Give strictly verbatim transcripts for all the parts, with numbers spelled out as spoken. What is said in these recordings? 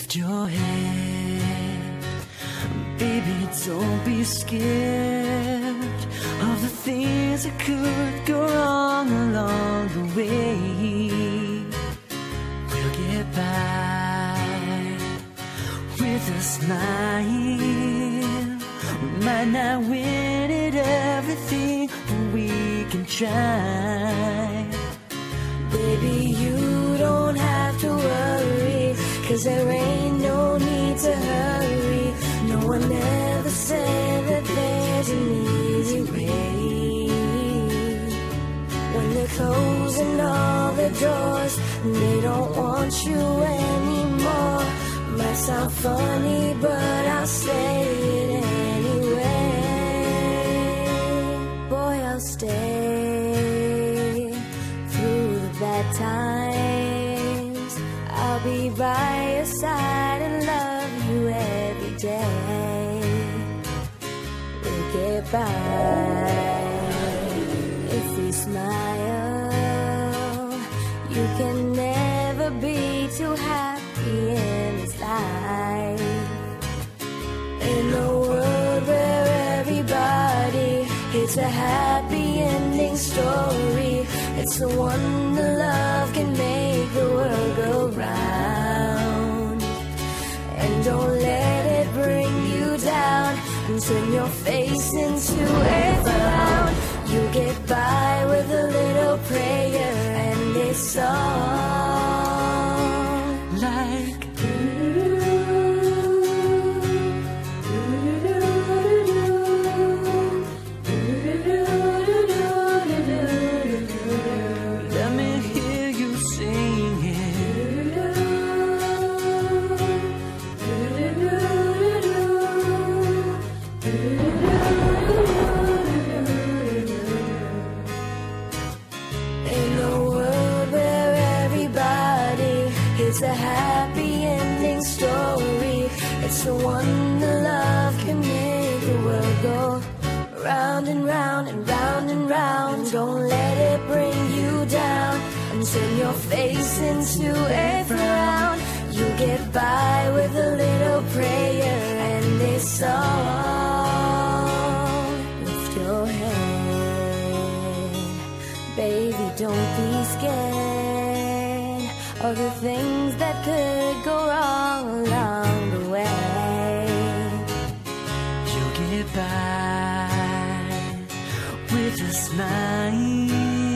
Lift your head, baby, don't be scared of the things that could go wrong along the way. We'll get by with a smile. We might not win at everything, but we can try. Baby, you don't have to worry, 'cause there ain't no need to hurry. No one ever said that there's an easy way. When they're closing all the doors and they don't want you anymore. Might sound funny, but I'll say it anyway. Boy, I'll stay through the bad times. I'll be by your side and love you every day. We'll get by if we smile. You can never be too happy in this life. In a world where everybody hits a happy ending story, it's the one that love can make the world go round. And don't let it bring you down and turn your face into a frown. You get by with a little prayer and a song like let me hear you sing it. In a world where everybody hits a happy ending story, it's the one that love can make the world go round and round and round and round. Don't let it bring you down and turn your face into a frown. You get by with a little prayer and a song. Lift your head, baby, don't be scared of the things that could go wrong along the way. You'll get by with a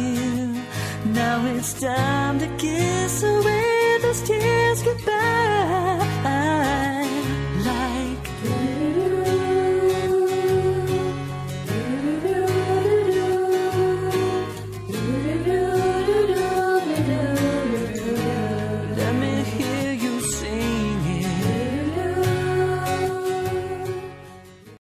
smile. Now it's time to kiss away those tears goodbye.